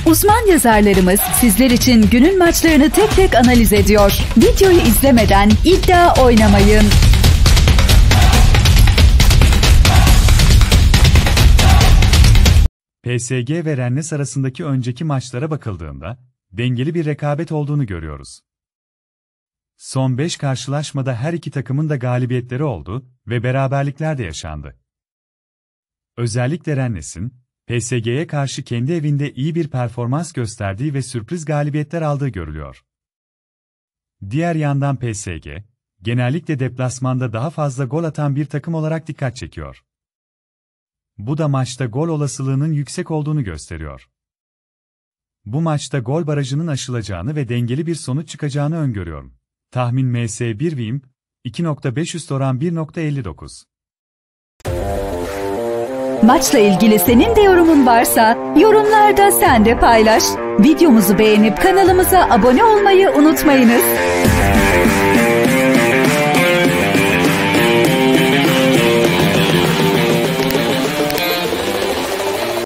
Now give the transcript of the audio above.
Uzman yazarlarımız sizler için günün maçlarını tek tek analiz ediyor. Videoyu izlemeden iddia oynamayın. PSG ve Rennes arasındaki önceki maçlara bakıldığında dengeli bir rekabet olduğunu görüyoruz. Son 5 karşılaşmada her iki takımın da galibiyetleri oldu ve beraberlikler de yaşandı. Özellikle Rennes'in PSG'ye karşı kendi evinde iyi bir performans gösterdiği ve sürpriz galibiyetler aldığı görülüyor. Diğer yandan PSG, genellikle deplasmanda daha fazla gol atan bir takım olarak dikkat çekiyor. Bu da maçta gol olasılığının yüksek olduğunu gösteriyor. Bu maçta gol barajının aşılacağını ve dengeli bir sonuç çıkacağını öngörüyorum. Tahmin MS1 Vim, 2.5 üst oran 1.59. Maçla ilgili senin de yorumun varsa yorumlarda sen de paylaş. Videomuzu beğenip kanalımıza abone olmayı unutmayınız.